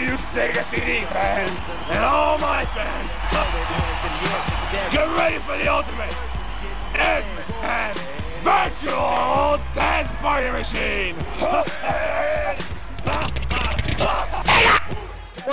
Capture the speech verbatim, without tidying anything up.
you take a C D fans and all my fans. Get ready for the ultimate McMahon's virtual dance party machine.